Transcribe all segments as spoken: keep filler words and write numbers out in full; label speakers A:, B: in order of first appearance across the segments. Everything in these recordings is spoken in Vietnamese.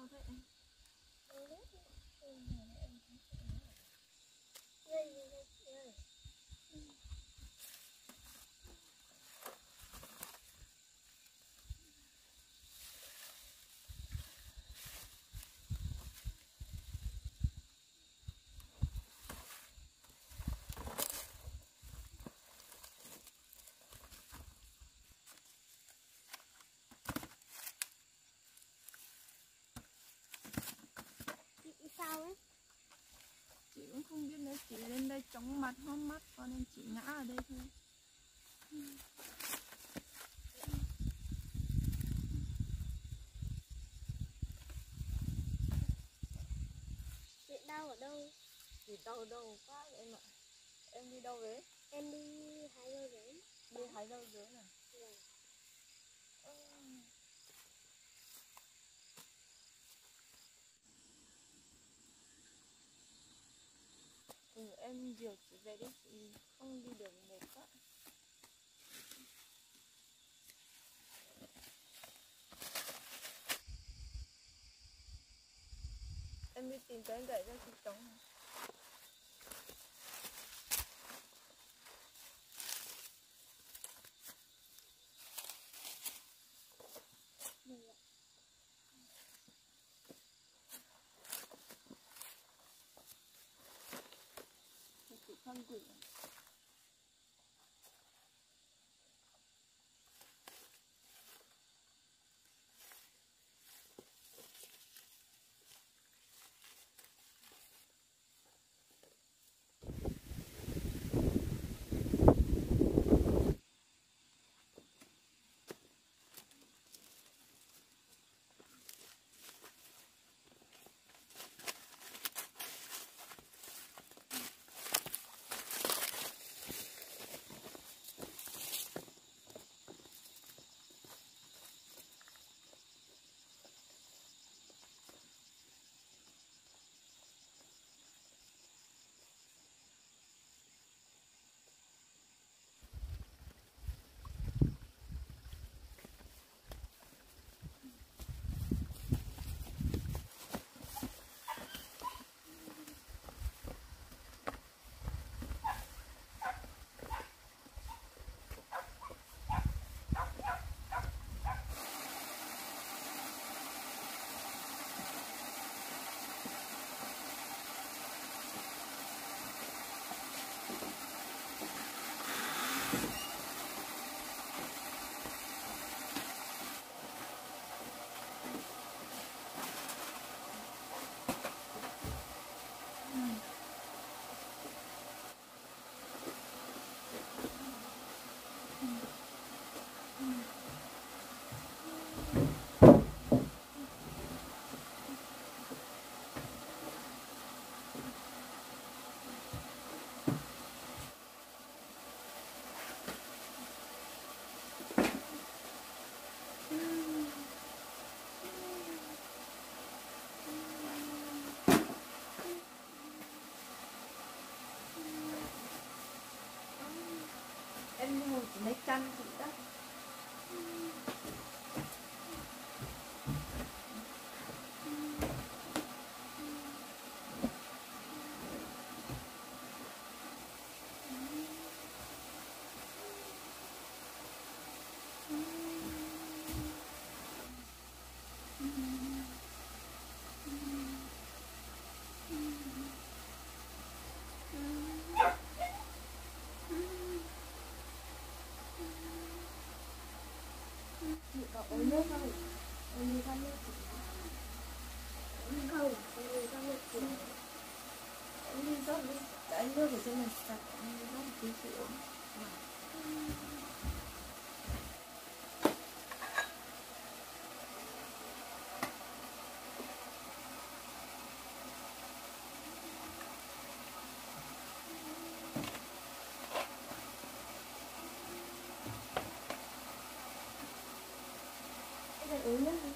A: to thế anh?
B: Sao ấy?
A: Chị cũng không biết nữa, chị lên đây chóng mặt hóm mắt cho nên chị ngã ở đây thôi.
B: Chị đau ở đâu?
A: Chị đau ở đâu quá vậy em ạ. Em đi đâu đấy?
B: Em đi hái rau dứa.
A: Đi hái rau dứa này.
B: Vâng.
A: Ừ, em dìu chị về đi, chị không đi được mệt quá. Em đi tìm cái gậy ra chị chống này. Chị con quỷ này. Em ngồi chỉ lấy chăn chị đó. Chị có uống nước không? Em đi khát nước chị.
B: Không, em đi ra một chút.
A: Em đi rót đi. Cái nước ở trên này sạch, em đi rót một tí chị uống.
B: Em phải uống nước không?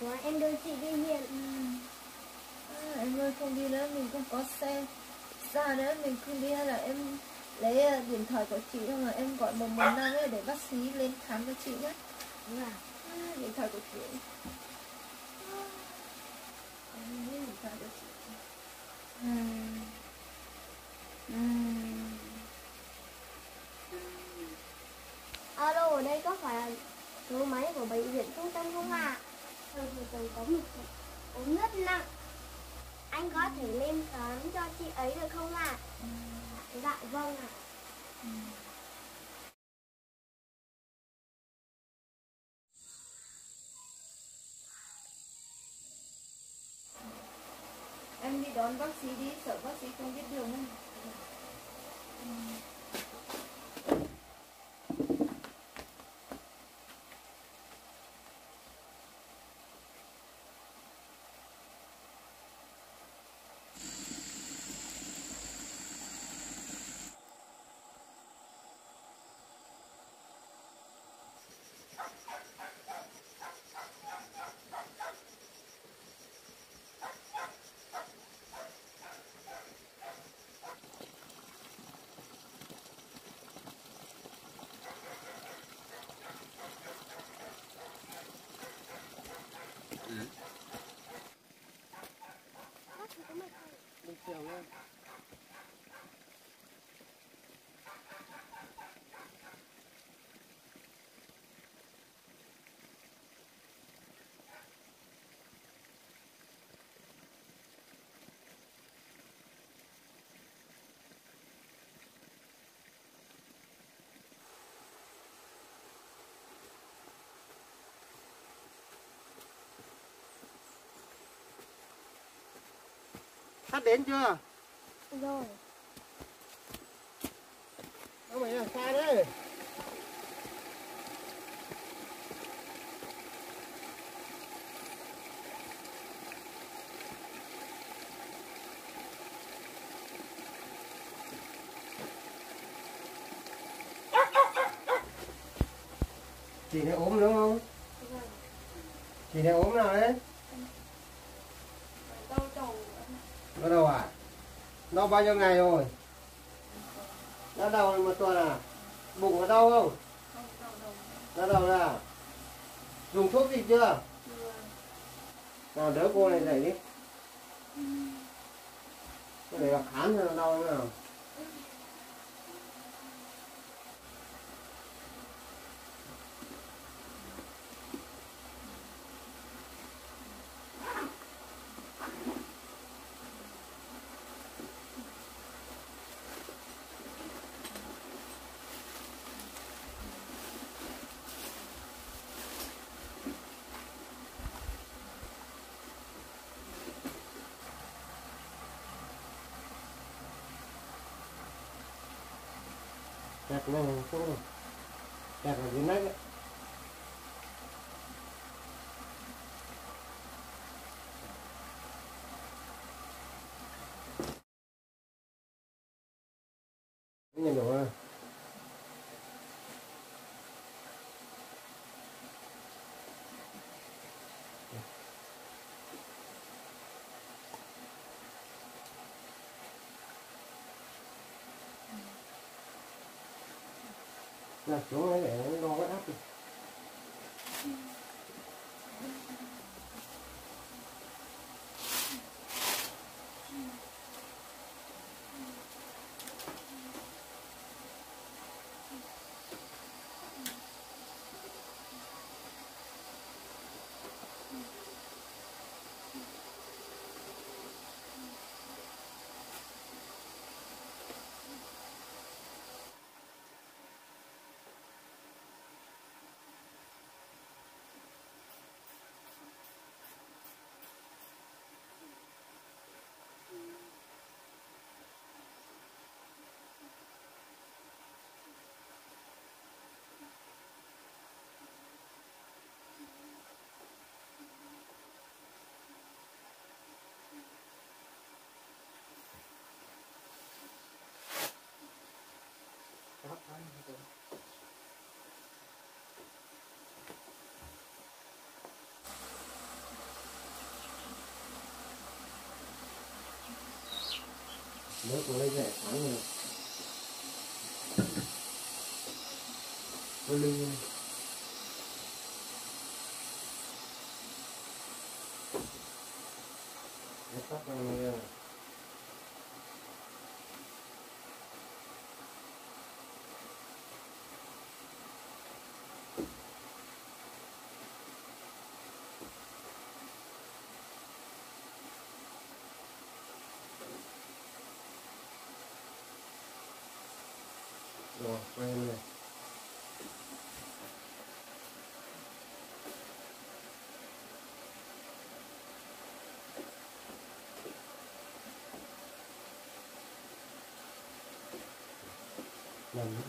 B: Rồi em đưa chị đi hiện.
A: À, em ơi không đi nữa, mình không có xe ra nữa, mình không đi, hay là em lấy điện thoại của chị xong rồi em gọi một một năm ấy để bác sĩ lên khám cho chị nhé.
B: Đúng rồi.
A: À, điện thoại của chị. Em lấy điện thoại của chị.
B: Uhm. Uhm. Alo, ở đây có phải là số máy của bệnh viện trung tâm không ạ? À? Tôi vừa từng có một ốm rất nặng. Anh có thể lên khám cho chị ấy được không ạ? À? Dạ vâng ạ. À.
A: Em đi đón bác sĩ đi, sợ bác sĩ không biết đường ấy.
C: Bình thường luôn. Sắp đến chưa?
B: Rồi.
C: Không phải là xa đấy. Chị này ốm đúng không?
B: Rồi.
C: Chị này ốm nào đấy?
A: Đau đầu.
C: Đau đầu à? Đau bao nhiêu ngày rồi? Đau đầu một tuần à? Bụng có đau không?
A: Không, đau đầu.
C: Đau đầu là dùng thuốc gì chưa?
A: Chưa.
C: Nào đỡ cô này dậy đi. Cái này là khám cho nó đau thế nào? Kẹt này xuống rồi. Kẹt ở dưới nách ấy. Nhìn đủ rồi. Là xuống đấy để nó cái áp đi. Nước của lấy rẻ sáng rồi. Cô Linh nó tắt ra này rồi. Rồi, quay em này. Làm nữa.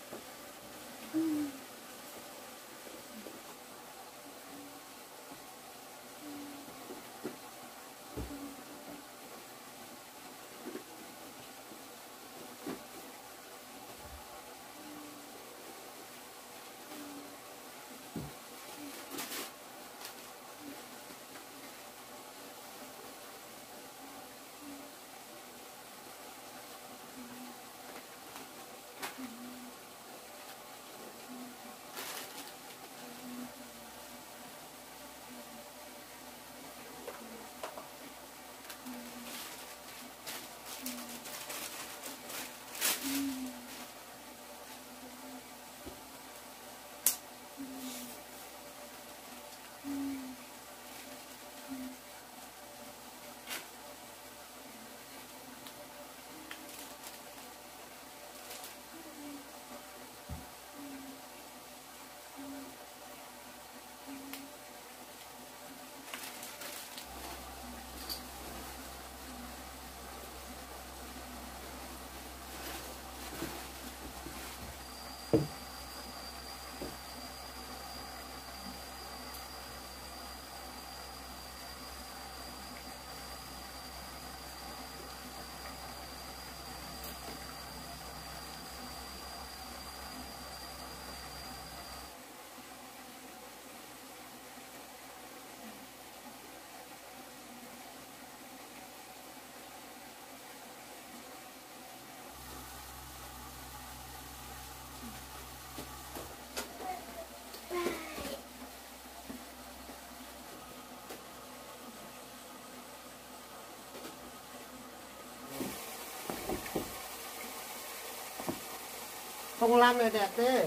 C: Không làm này đẹp thế.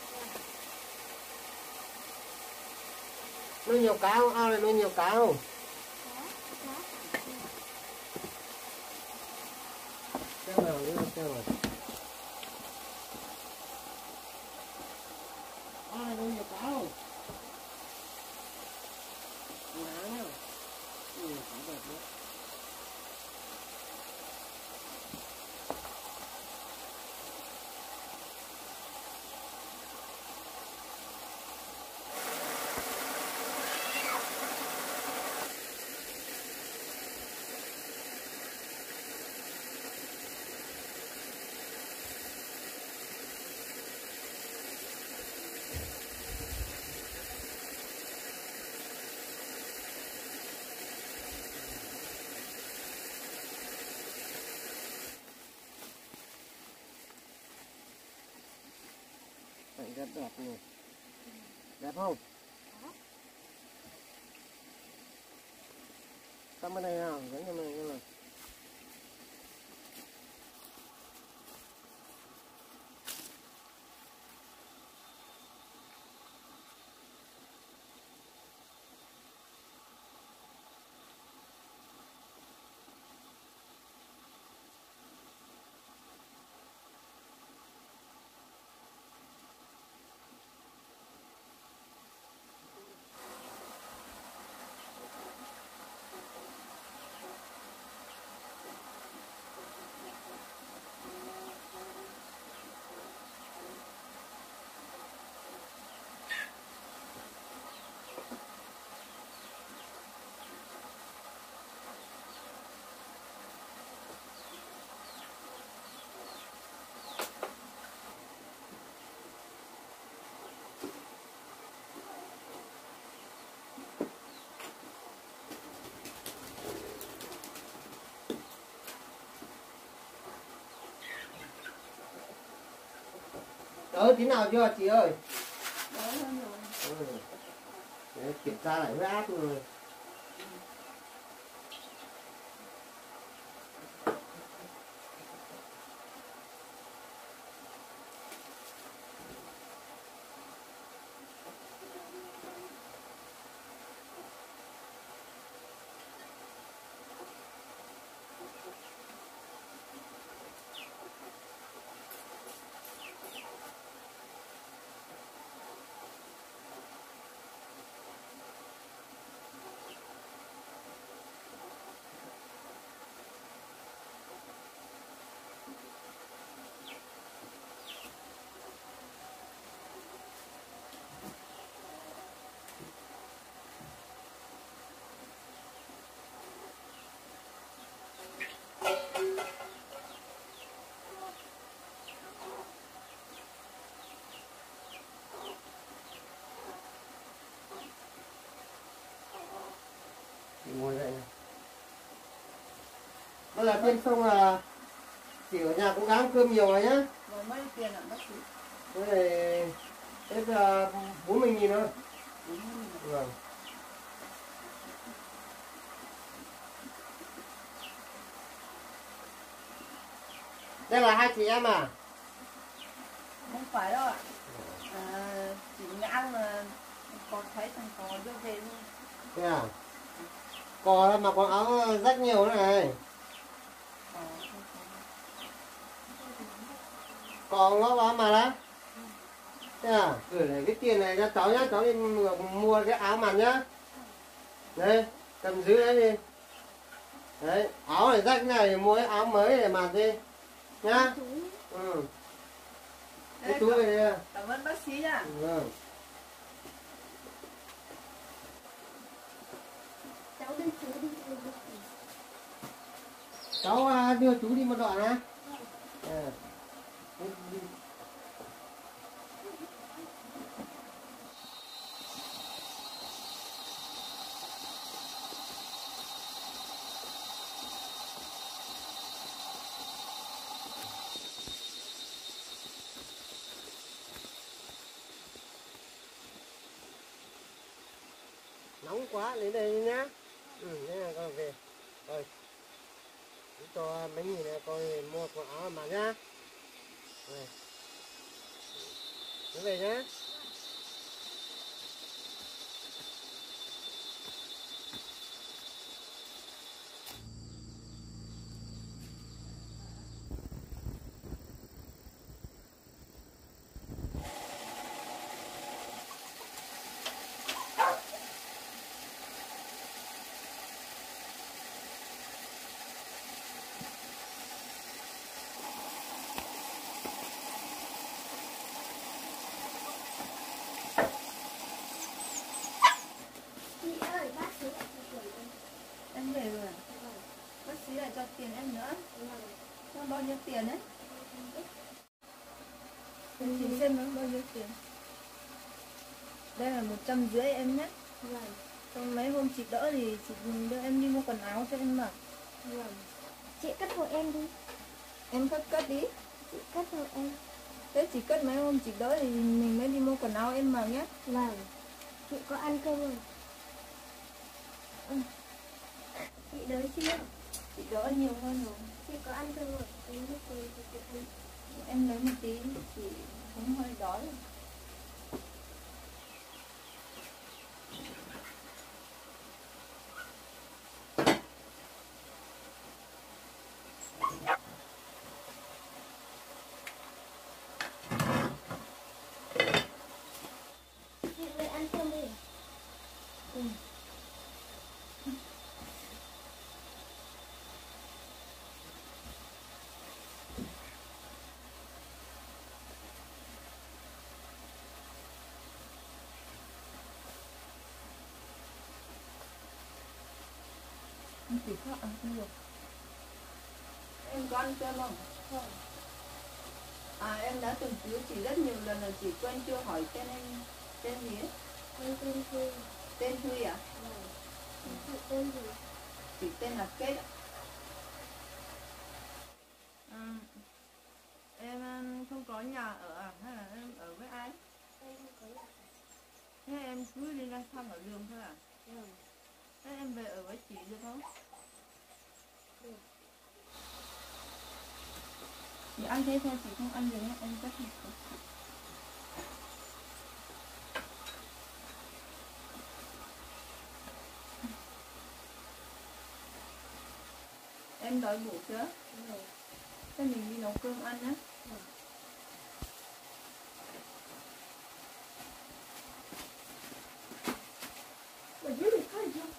C: Nuôi nhiều cá không? Ao này nuôi nhiều cá không? Cái nào nữa cái nào? Ao này nuôi nhiều cá không? Cá nhá. Ừ, cá đẹp nữa. Rất đẹp này. Đẹp không? Sang bên này nào, dẫn cho mình nào. đỡ tí nào chưa chị ơi?
A: Đỡ hơn rồi.
C: Ừ. Để kiểm tra lại huyết áp rồi. Ngồi dậy này. Bây giờ tiêm xong là chị ở nhà cố gắng cơm nhiều rồi nhá.
A: Rồi bao nhiêu tiền ạ bác sĩ?
C: Cái này hết bốn mươi nghìn thôi. Vâng. Đây là hai chị em à?
A: Không phải đâu ạ. À, chị ngã là con thấy thằng cò đưa về luôn.
C: Thế à? Cò mà quần áo rách nhiều nữa này.
A: Ờ,
C: Cò ngó báo mà đó. Thế à? Gửi lại cái tiền này cho cháu nhá, cháu đi mua cái áo mặt nhá. Đây, cầm giữ đấy đi. Đấy, áo này rách này mua cái áo mới để mặc đi. Nhá. Ừ. Cái túi này đi.
A: Cảm ơn bác sĩ nhá.
C: Vâng.
B: Cháu đưa chú đi.
C: Cháu à, đưa chú đi một đoạn á. À. Nóng quá, đến đây nhá. Ừ, thế là con về. Rồi. Cho mấy nghìn này coi mua quần áo mà nhá. Rồi. Đến về nhá.
B: Chị ơi, bác sĩ lại cho tiền em.
A: Em về rồi. Bác sĩ lại cho tiền em nữa. Cho bao nhiêu tiền đấy? Em chị xem nó bao nhiêu tiền. Đây là một trăm rưỡi em nhé.
B: Vâng.
A: Trong mấy hôm chị đỡ thì chị đưa em đi mua quần áo cho em mặc.
B: Vâng. Chị cất hộ em đi.
A: Em cất cất đi.
B: Chị cất hộ em.
A: Thế chị cất mấy hôm chị đỡ thì mình mới đi mua quần áo em mặc nhé.
B: Vâng. Chị có ăn cơm không? Ừ. Chị đỡ chưa?
A: Chị đỡ nhiều hơn rồi.
B: Chị có ăn cơm không? Em biết rồi thì chị ăn.
A: Em lấy một tí, chị cũng hơi đói rồi.
B: Chị về ăn cơm đi.
A: Ừ. Em chỉ có ăn không được. Em có ăn cơm không?
B: Không.
A: À em đã từng cứu chị rất nhiều lần rồi, chị quên chưa hỏi tên em tên gì ấy?
B: Con tên Huy.
A: Tên Huy à?
B: Vâng. Chị tên gì?
A: Chị tên là Kết ạ. À, em um, không không có nhà ở à? Hay là em ở với ai?
B: Em không có nhà.
A: Thế em cứ đi lang thang ở đường thôi à?
B: Ừ.
A: Thế em về ở với chị được không?
B: Được.
A: Chị ăn thế thôi, chị không ăn được nhé, em rất là thích. Em đói bụng chưa?
B: Ừ.
A: Thế mình đi nấu cơm ăn nhé.
B: Ừ.
A: Ở dưới thì thấy chưa?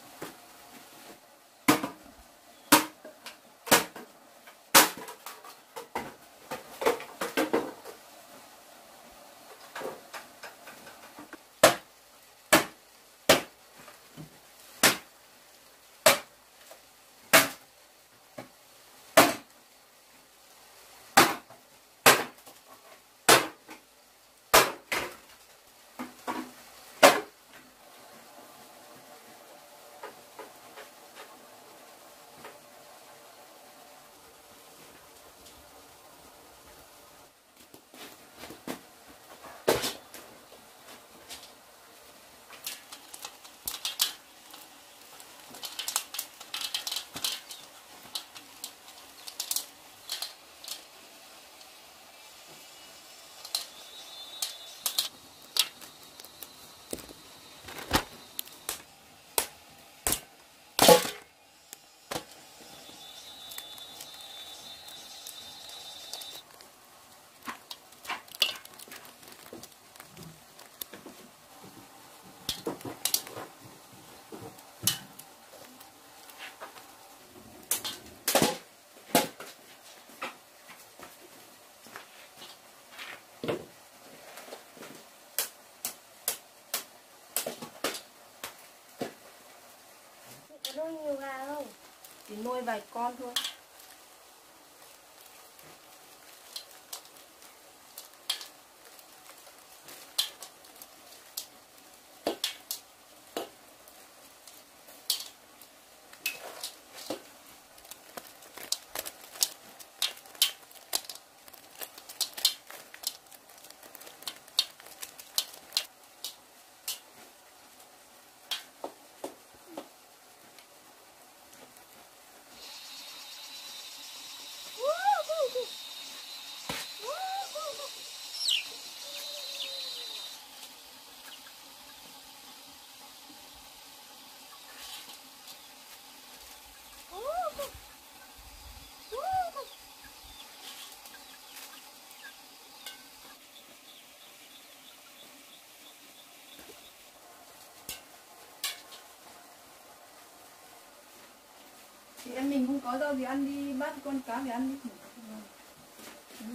B: Chị có nuôi nhiều gà không?
A: Chỉ nuôi vài con thôi. Chị em mình không có đâu thì ăn đi, bắt con cá thì ăn đi. Ừ.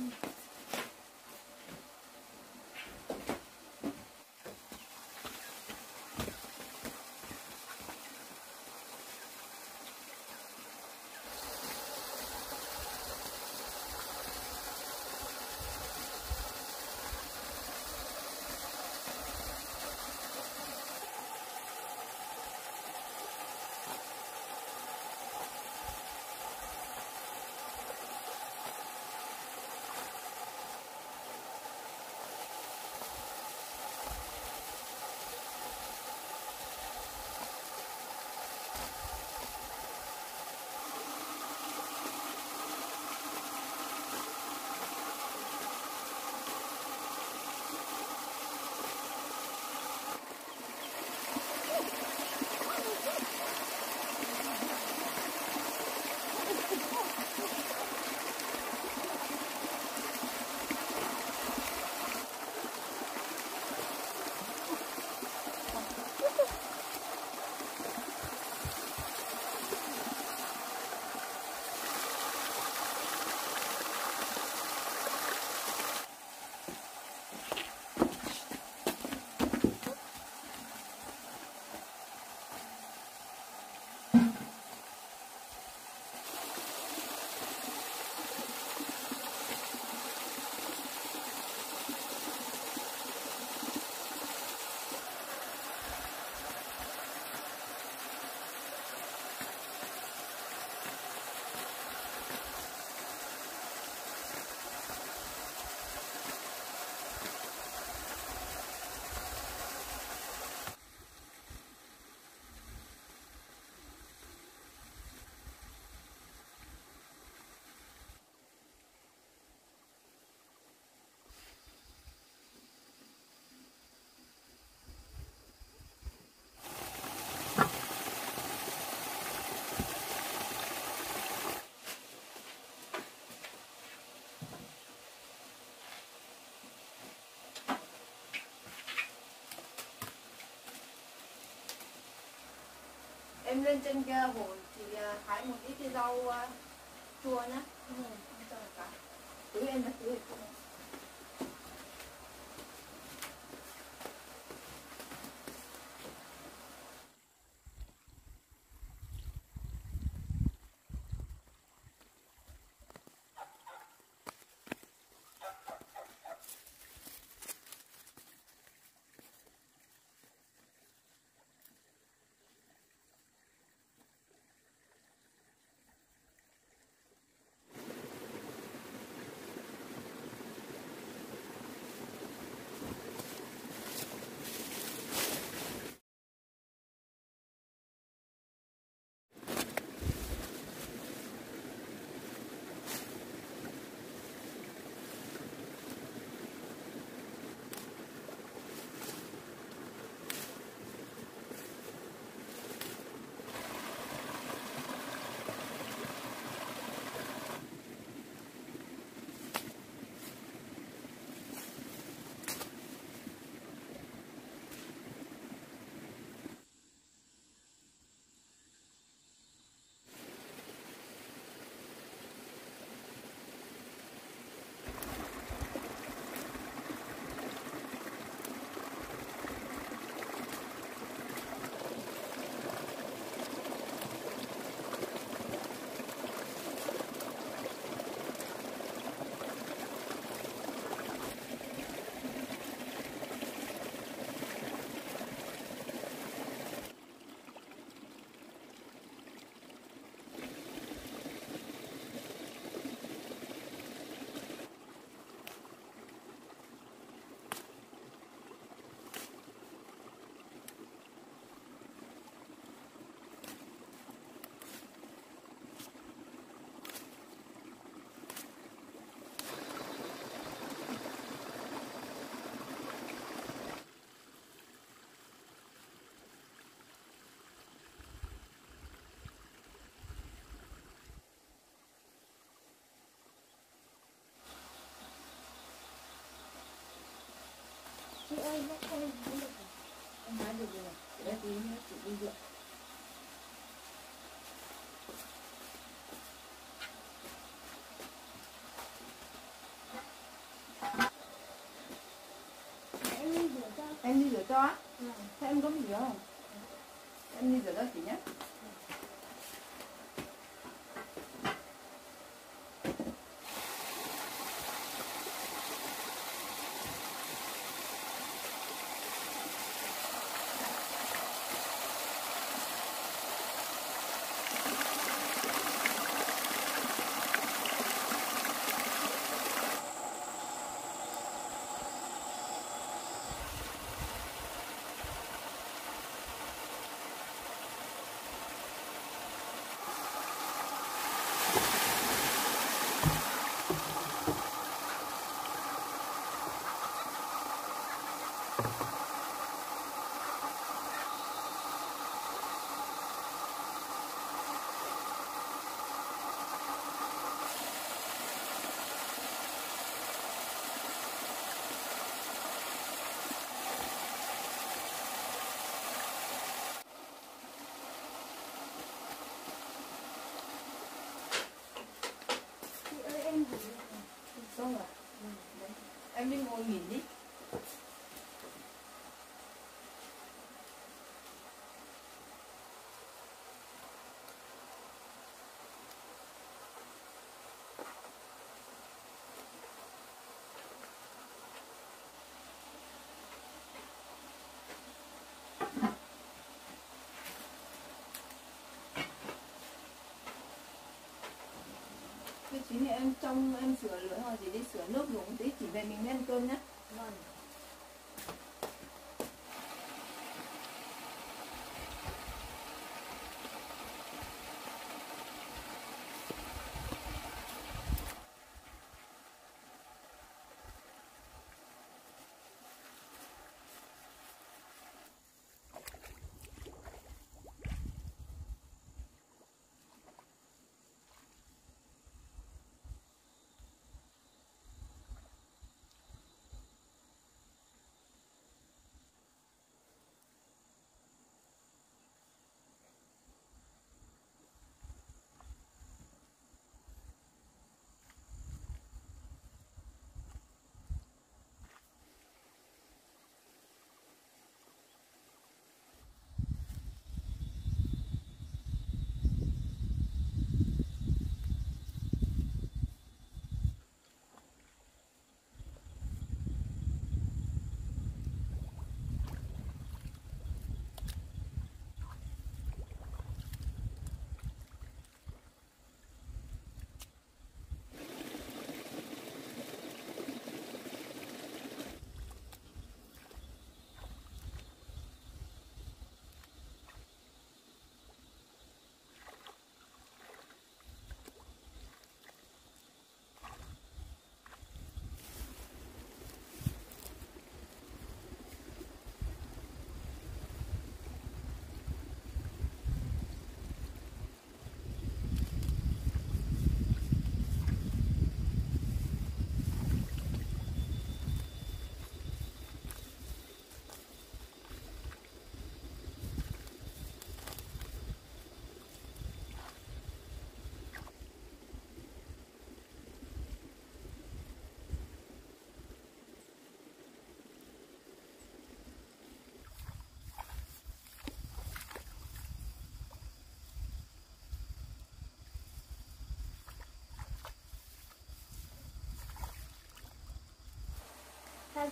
A: Em lên trên kia hồ thì à, hái một ít cái rau à, chua nhá. Ừ, em cho cả. Tưới em đã tưới.
B: Chị ơi, nó không được.
A: Em hái được rồi. Để tí nữa chị đi dựa.
B: Em đi rửa cho.
A: Em đi rửa cho á?
B: Ừ.
A: Thế em có bị rửa không? Em đi rửa cho chị nhé.
B: Chị ơi, em rửa.
A: Xong rồi. Ừ, đấy. Em đi ngồi nghỉ đi. Thế chín thì em trong em sửa lửa hoặc gì đi sửa nước dùng tí chỉ về mình ăn cơm nhé.
B: Vâng.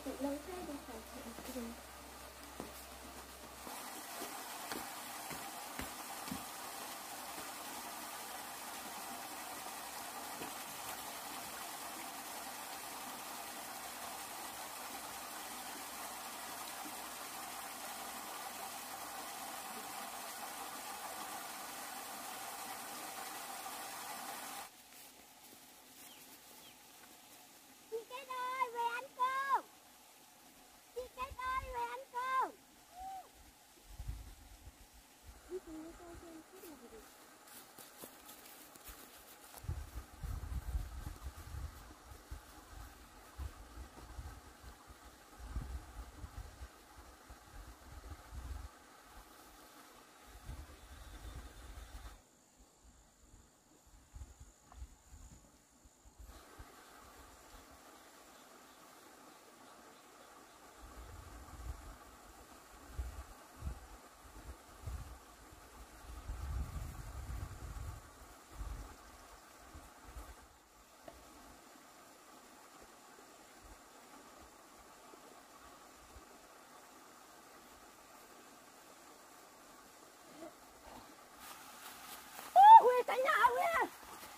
B: tự lâu thế đi phải tự Chị Kết ơi, về ăn cơm. Chị Kết ơi, về ăn cơm. Đi cùng với tôi xem chút là gì. Ui, cả nhà ui.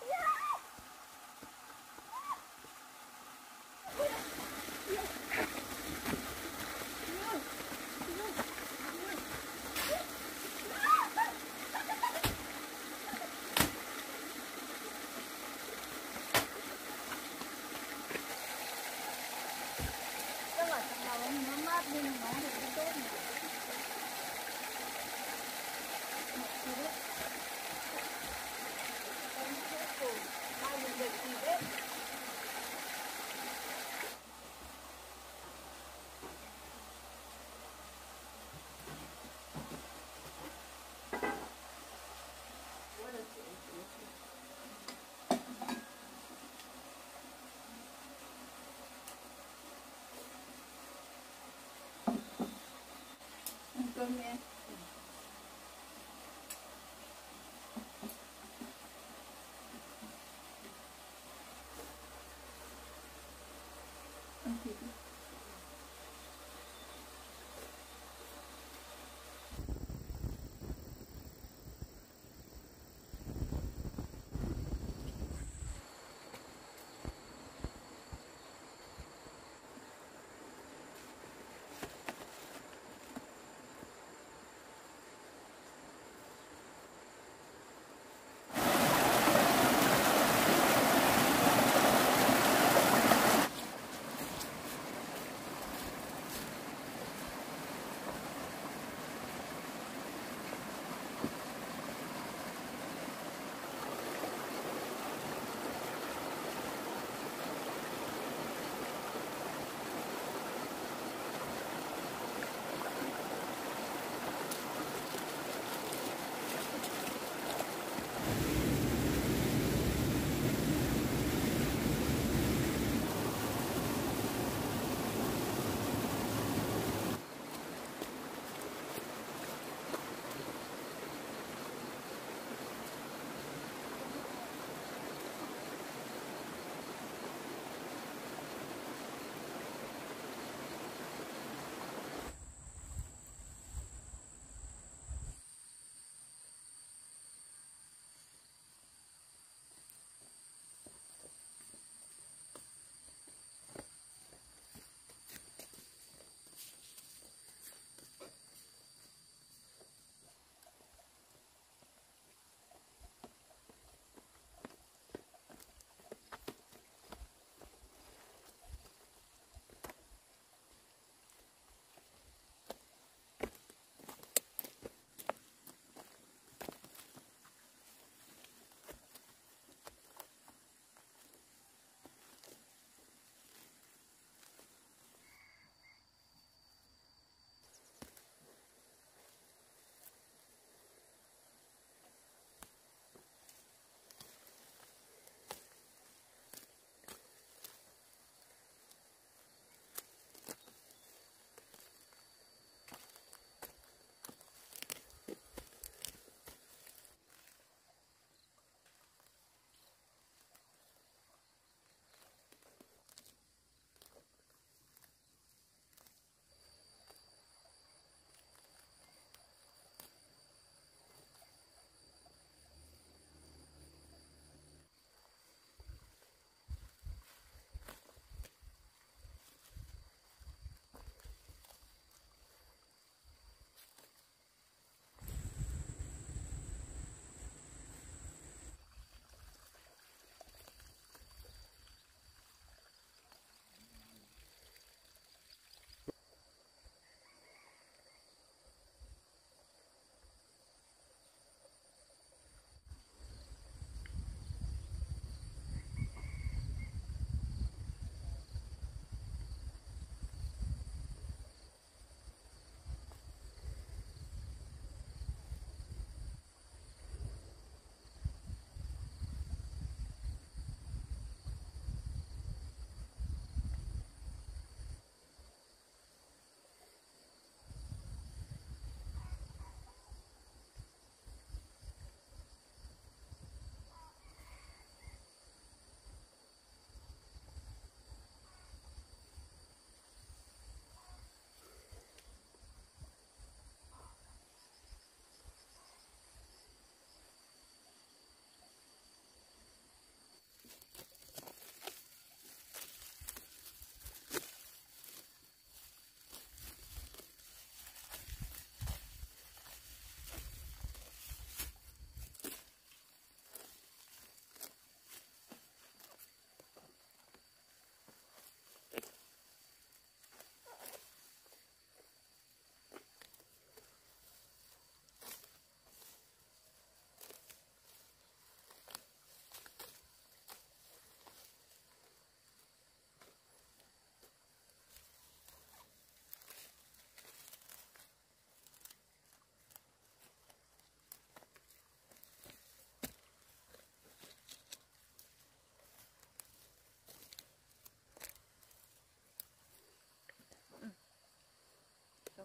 B: Chắc là thằng nào nó mát nhưng nó thì cũng tốt nhỉ. Bao nhiêu việc gì đấy. Ăn cơm đi em. Ăn thịt đi.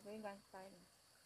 A: cái găng tay này.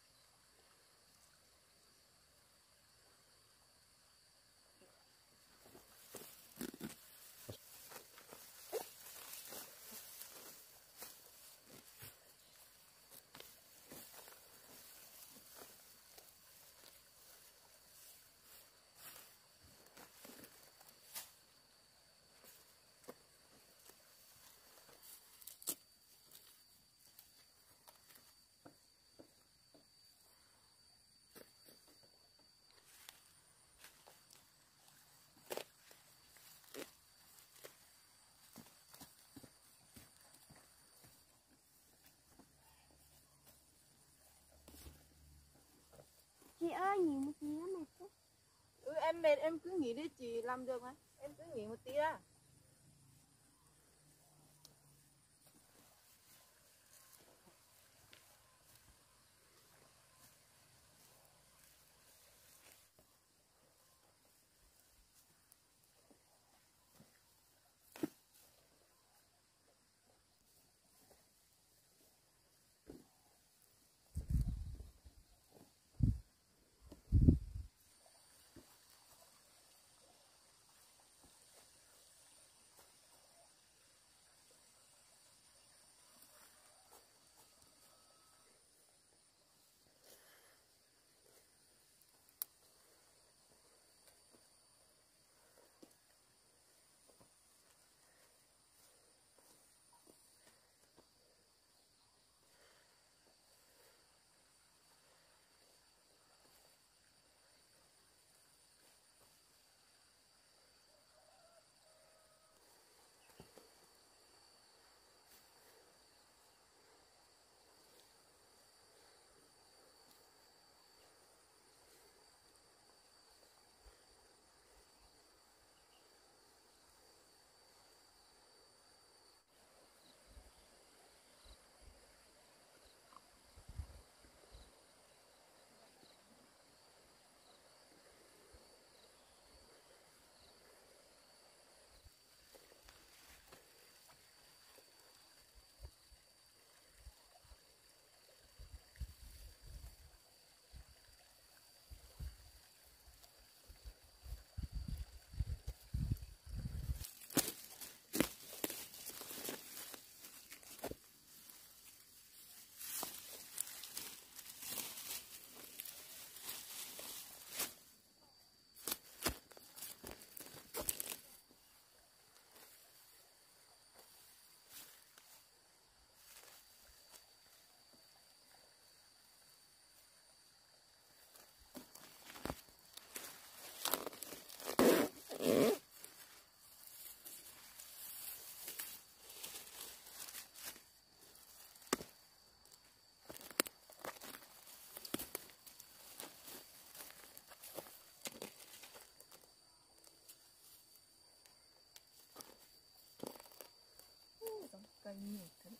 B: Chị ơi, nghỉ một tí nữa mệt chứ.
A: Ừ, em mệt em cứ nghỉ đi, chị làm được mà. Em cứ nghỉ một tí đã. Giống cây nhiều thế.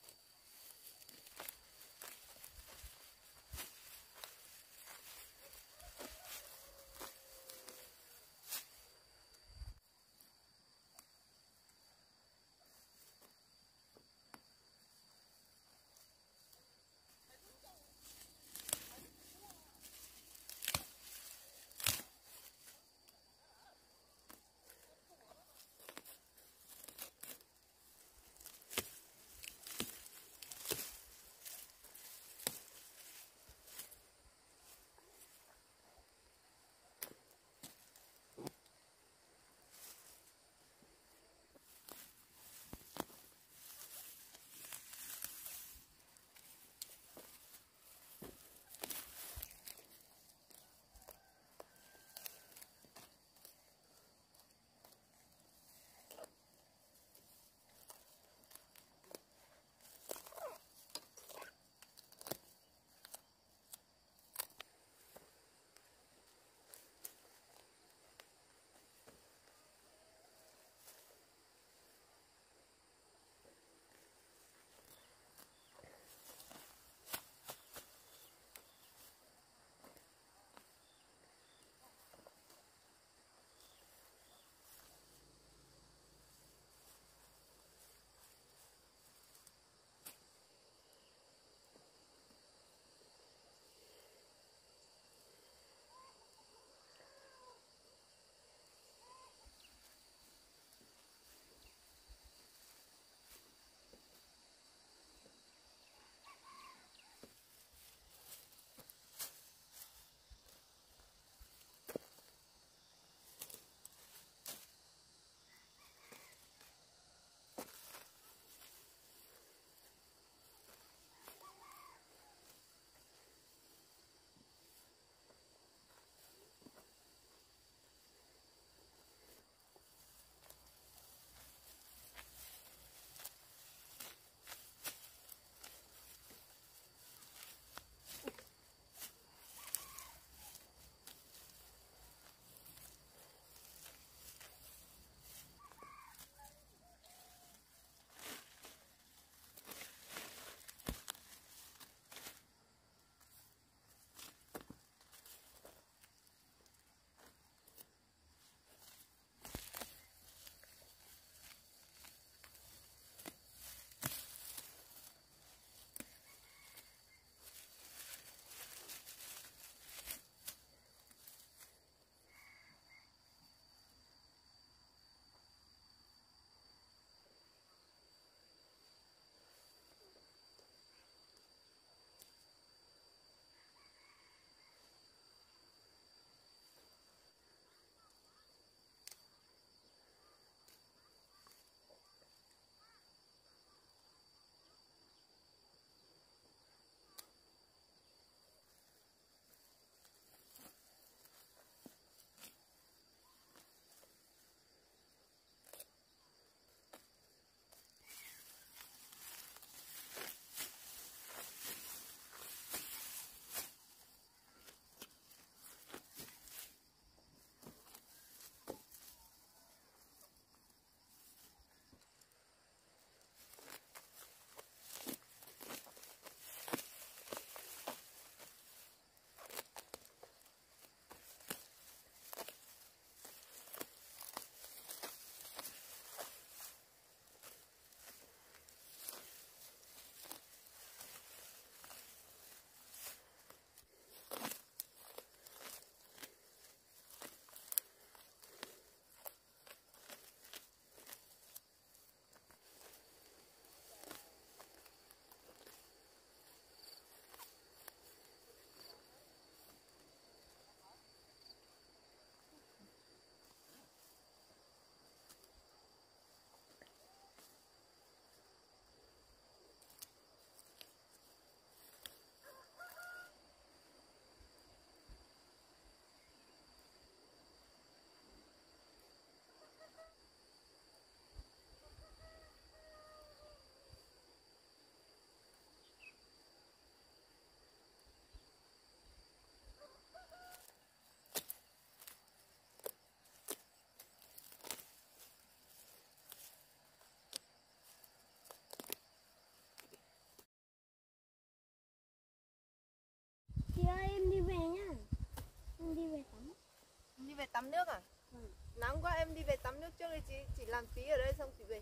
A: tắm nước à?
B: Ừ.
A: Nắng quá em đi về tắm nước trước đi chị, chỉ làm tí ở đây xong chị về.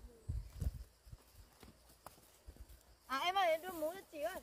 A: À em ơi, em đưa mũ cho chị ơi.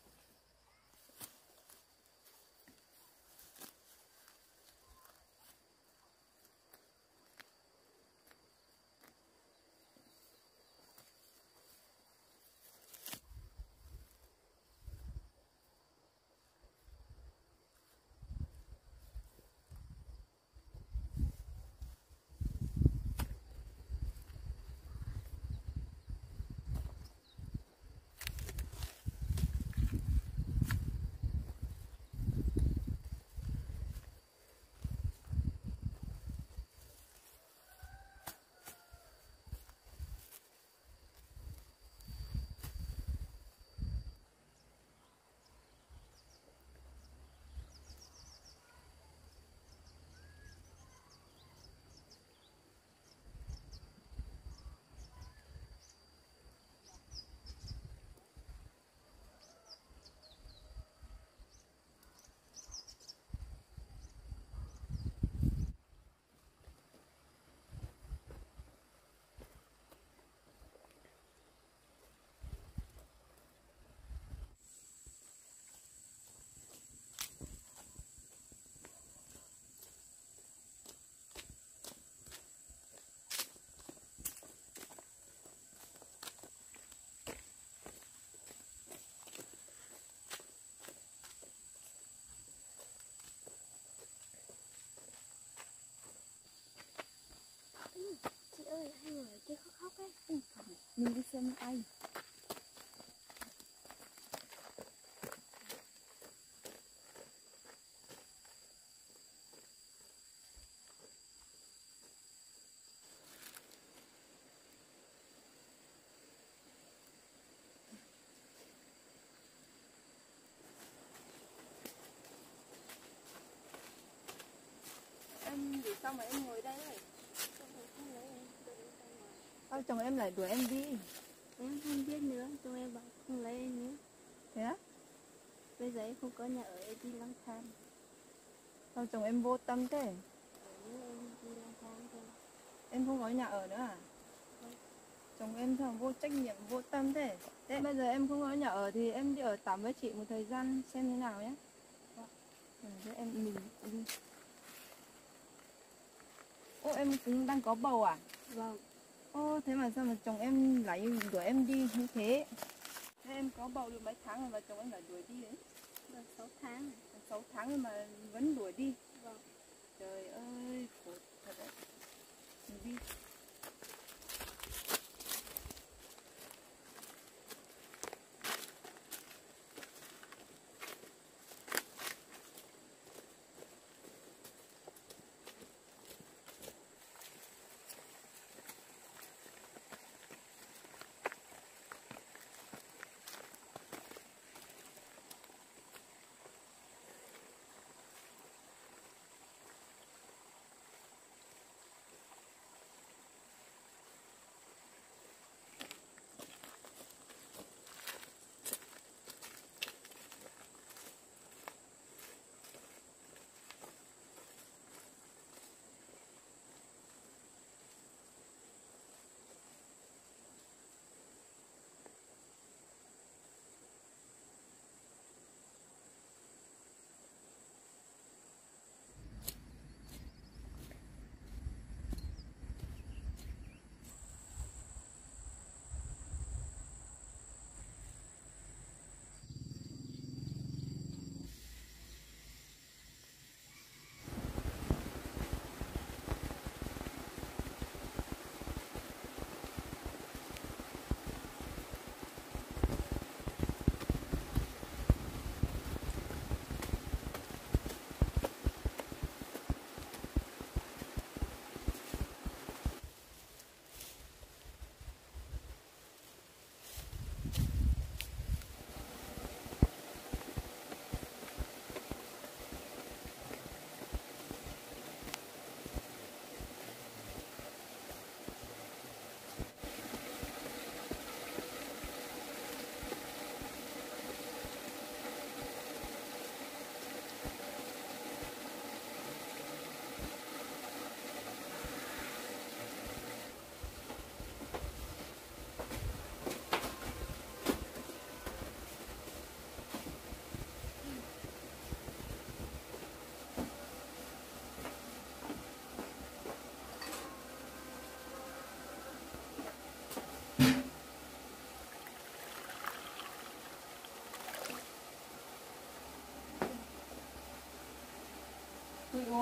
B: Chị ơi, hai người ở kia khóc khóc ấy.
A: Ừ, mình đi xem tay. Em vì sao mà em ngồi đây đấy? Sao chồng em lại đuổi em đi?
B: Em không biết nữa, chúng em bảo không lấy em nữa.
A: Thế á?
B: Bây giờ em không có nhà ở, em đi lang thang.
A: Sao chồng em vô tâm thế?
B: Nếu em đi lang thang thôi.
A: Em không có nhà ở nữa à?
B: Không.
A: Chồng em sao vô trách nhiệm, vô tâm thế? Thế bây giờ em không có nhà ở thì em đi ở tạm với chị một thời gian xem thế nào nhé. Ừ, thế em mình đi. Ô em cũng đang có bầu à?
B: Vâng.
A: Ô thế mà sao mà chồng em lại đuổi em đi như thế? Thế em có bầu được mấy tháng rồi mà chồng em lại đuổi đi đấy?
B: Vâng, sáu tháng.
A: sáu tháng rồi mà vẫn đuổi đi.
B: Vâng.
A: Trời ơi, khổ thật đấy. Mình đi.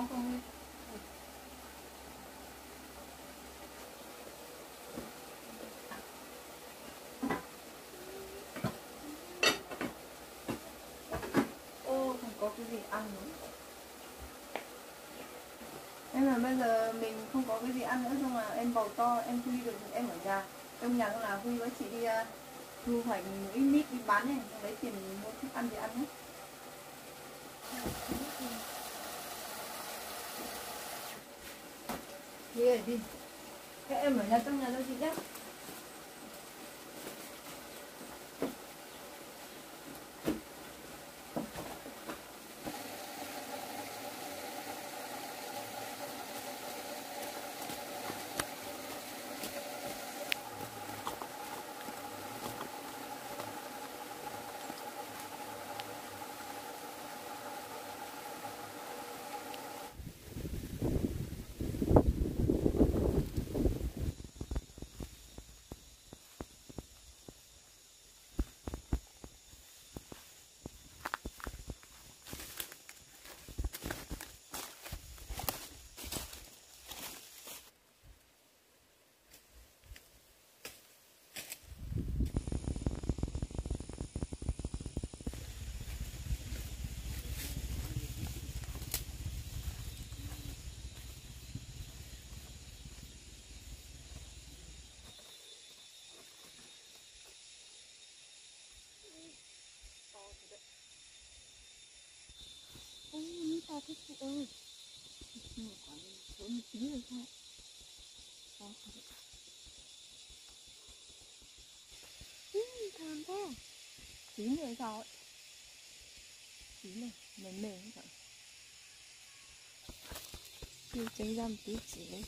A: không không đi. Ô, không có cái gì ăn nữa. Em là bây giờ mình không có cái gì ăn nữa, xong là em bầu to, em Huy được, em ở nhà. Trong nhà là Huy với chị đi uh, thu hoạch ít mít đi bán này, lấy tiền mua thức ăn để ăn hết. Đi rồi đi. Các em ở nhà, trong nhà thôi chị nhé.
B: Ôi, to thế chị ơi. Nhưng mà còn chỗ một tí rồi sao? To thật. Ừ, thơm thế. Chín rồi sao ấy? Chín này, mềm mềm như vậy. Chưa tránh ra một tí chỉ đấy.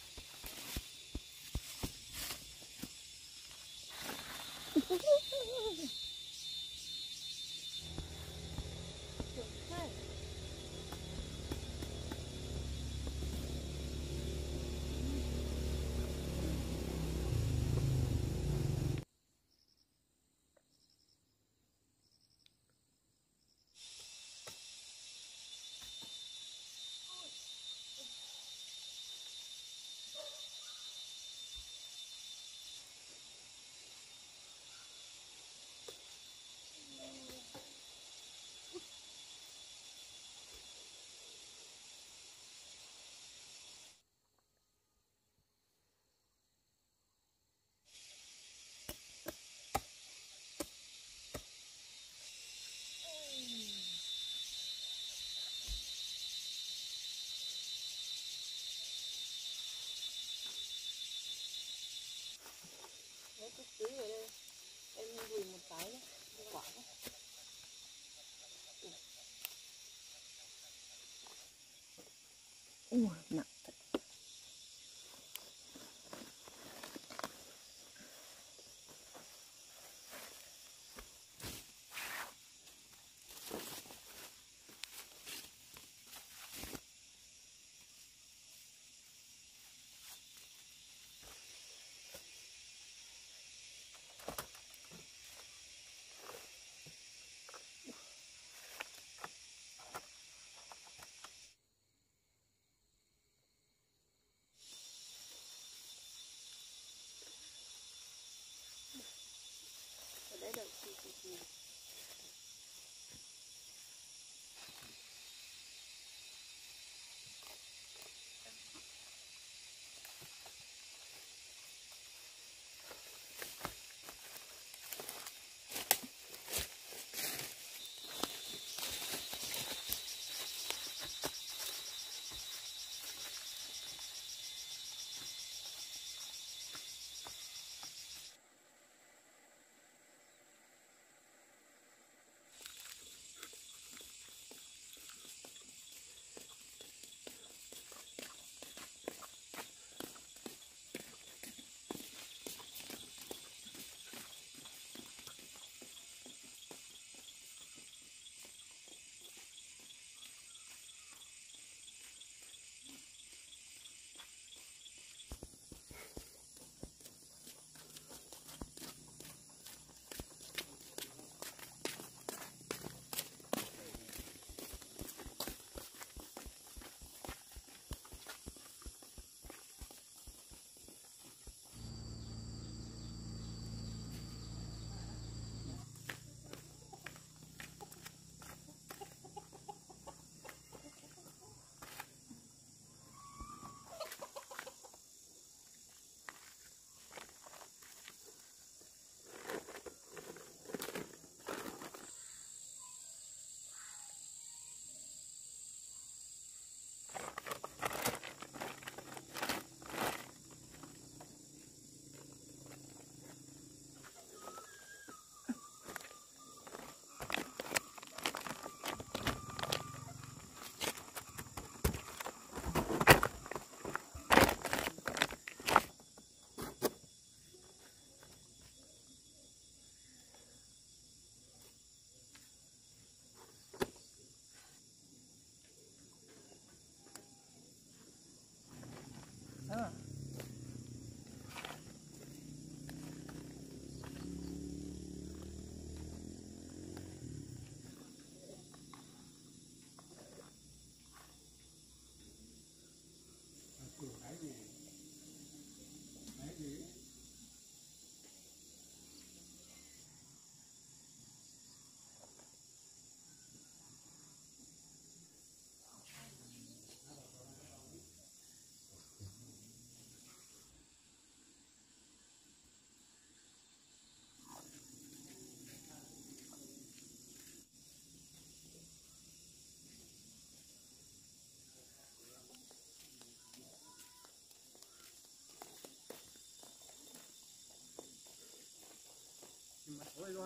B: Lấy chút xíu ở đây, em gùi một cái nhé, quả nhé. Ui, nặng thật. Ở đây đợi chị chị chị.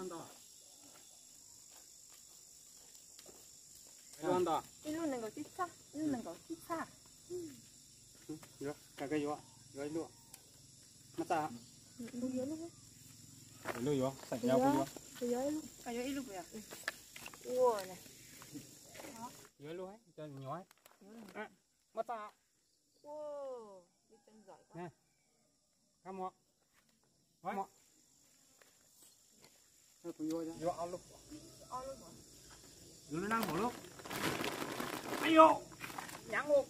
D: 한다. 한다.
A: 이루는 거 찌차, 이루는 거 찌차.
D: Được, cả cây vô, rồi lụa. Mắt ra.
A: Nó dưới luôn.
D: Lụa vô, sạch nhau vô.
A: Cái dưới luôn. Cái dưới luôn vậy. Ua này.
D: Dưới luôn ấy, cho nhói. À, mắt ra.
A: Wow, đi chân giỏi quá.
D: Nè. Cam mọ. Mọ. Thôi cùng vô ra. Vô ao lúc.
A: Ao luôn hả?
D: Vô nó đang hổ lúc. Ai vô. Nhãn luôn.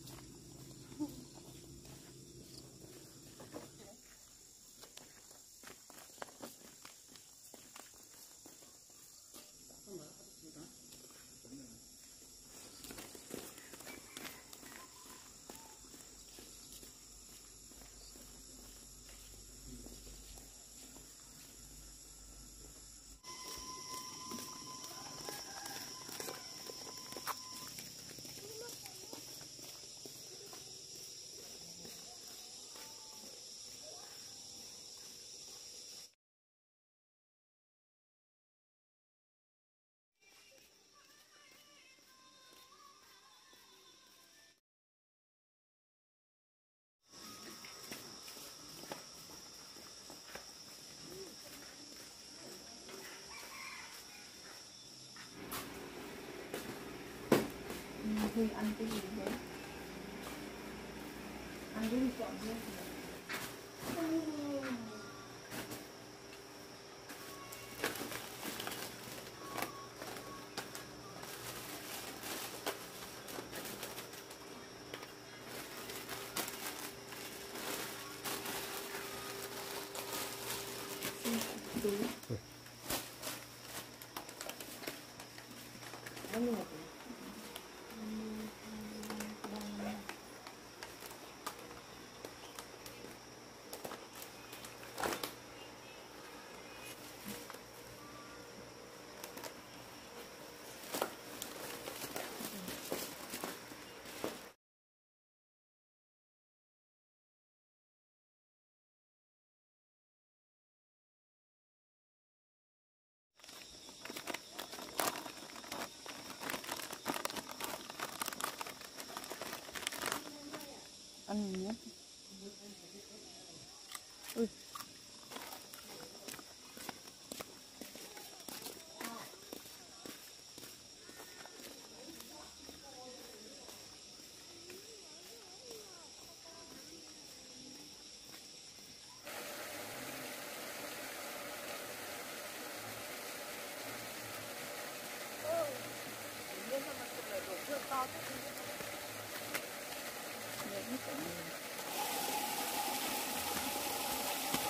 A: Thì ăn cái gì thế? Ăn cái gì chọn đi. Ăn gì? Ăn nhé. Ui. Nên là mình cũng lại đổ nước to thế. Nhiều nhất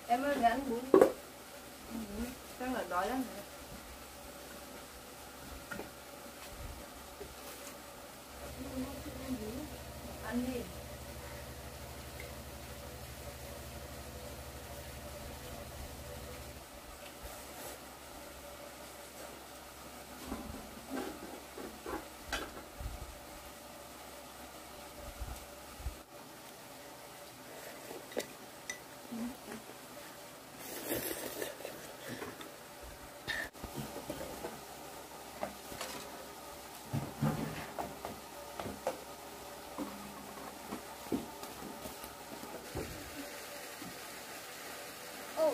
A: Em ơi, để ăn bún. Ăn bún đi. Chắc là đói lắm. Ăn đi.
B: Ồ,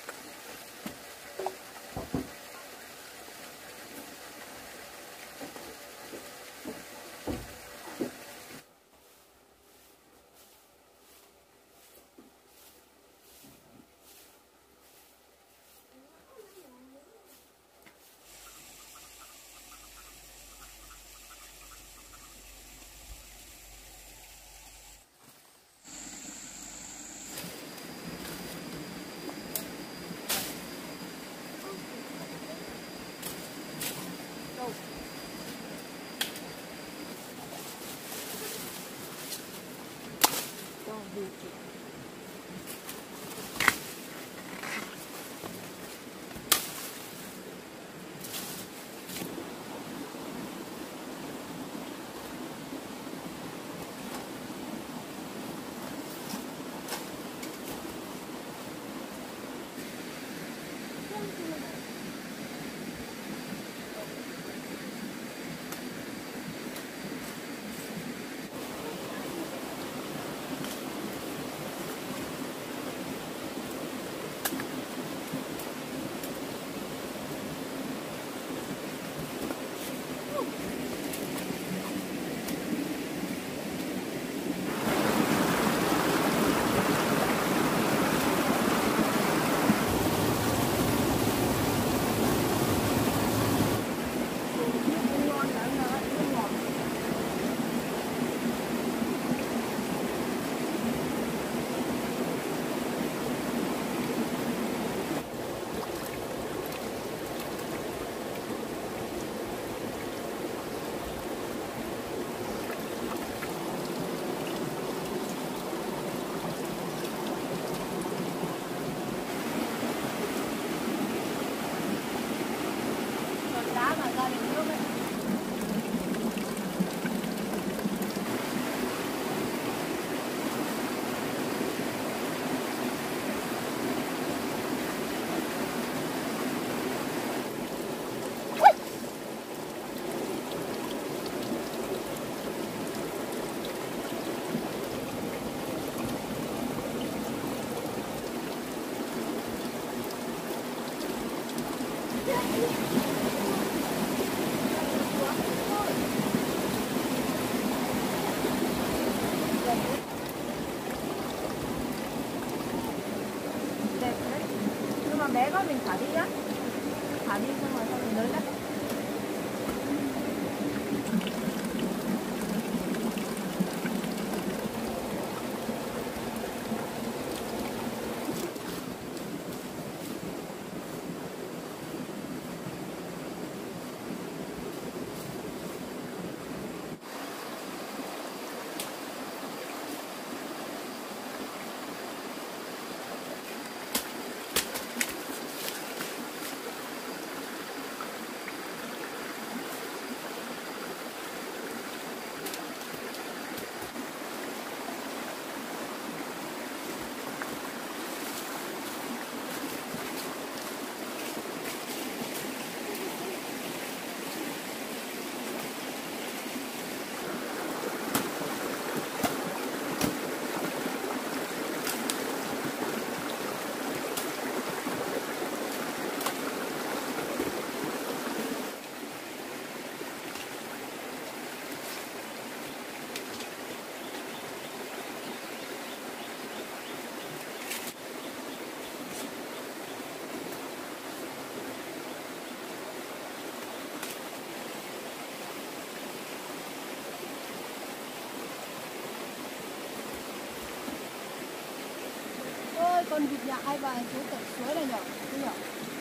A: Đẹp đấy. Nhưng mà bé con mình thả đi nhá. Thả đi xong rồi sau mình nới đất. con vịt nhà ai vào xuống tận suối này nhở? Thế nhở?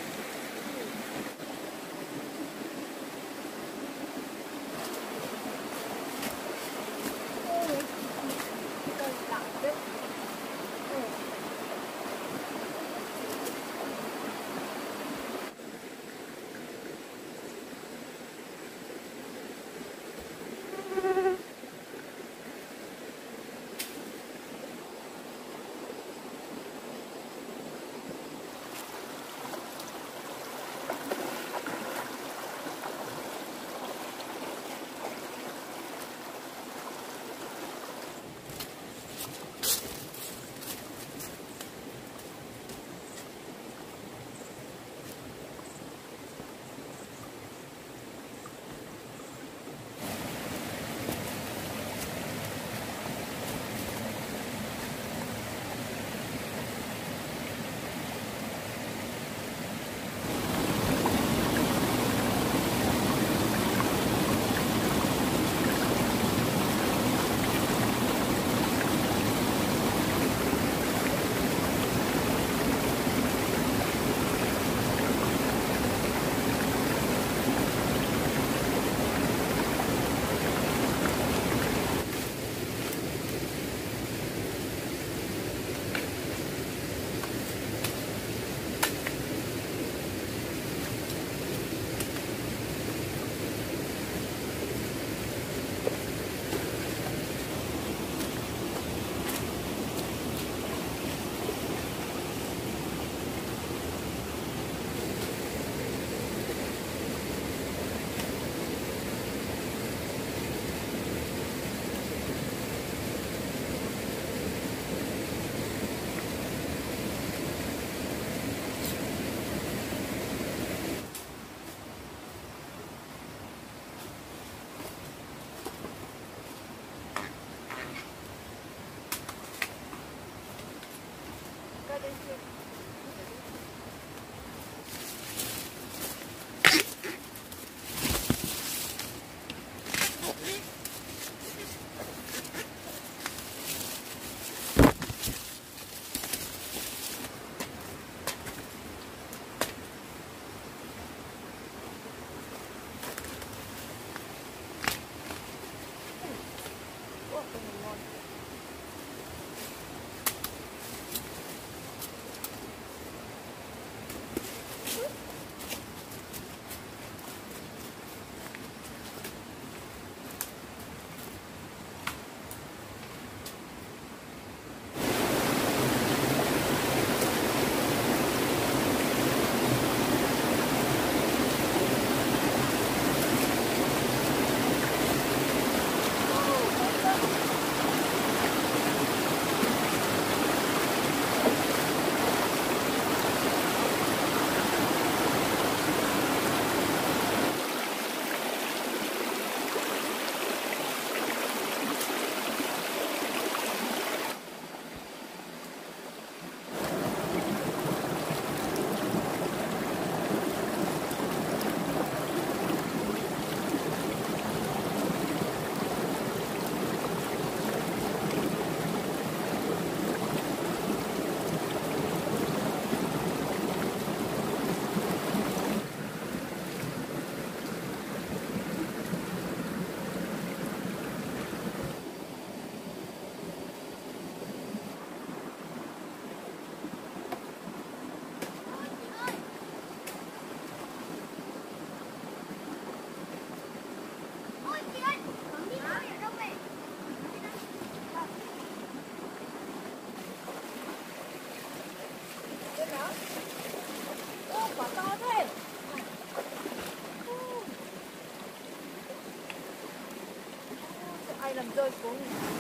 B: làm rơi xuống.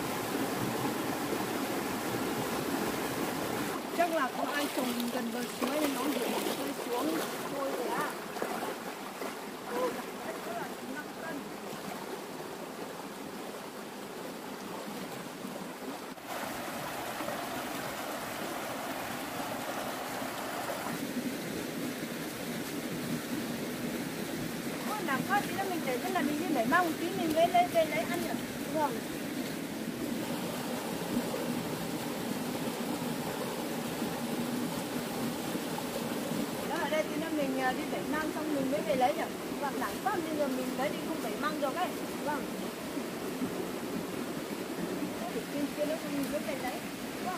B: Chắc là có ai trồng gần bờ suối nên nó rơi xuống thôi rồi ạ. Làm phát tí nữa mình để tức là mình đi lấy mang một tí mình về lấy về lấy ăn nhỉ, đúng không?
A: là đi bảy măng xong mình mới về lấy nhỉ? Vâng, nắng quá bây giờ mình mới đi không bảy măng được ấy. Vâng. Để kia kia nữa xong mình mới về lấy. Vâng.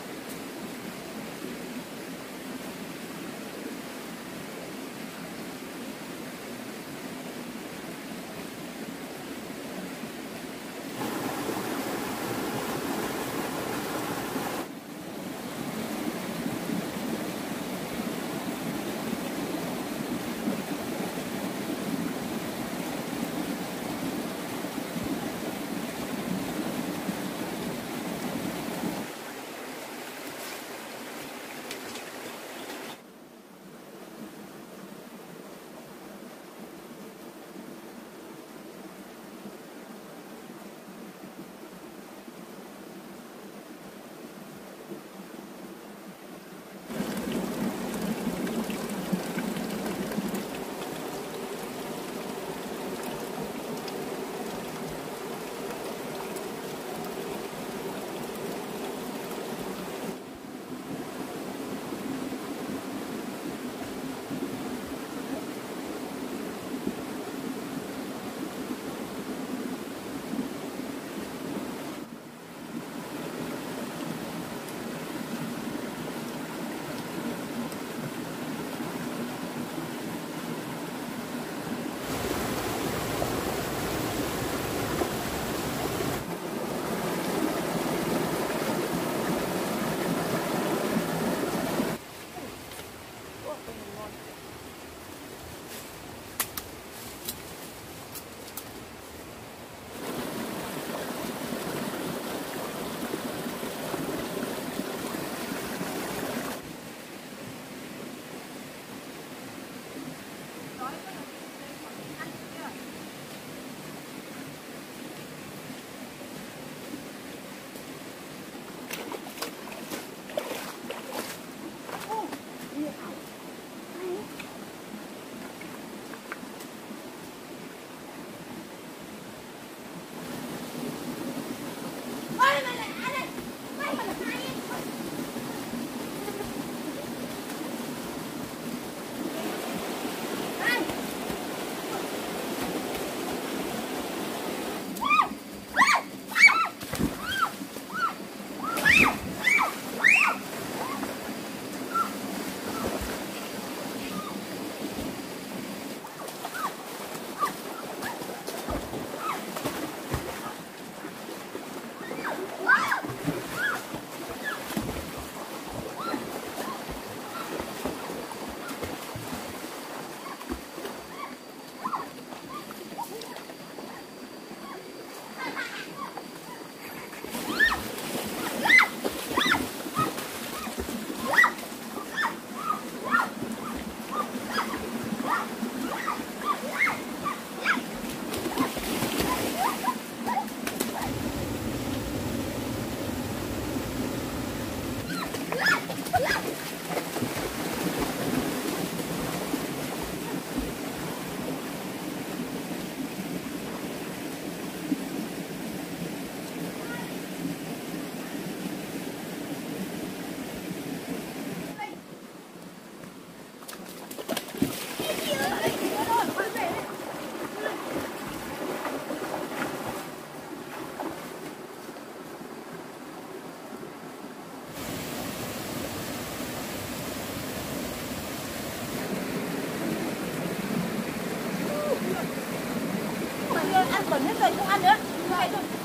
A: Ăn bẩn hết rồi, không ăn nữa.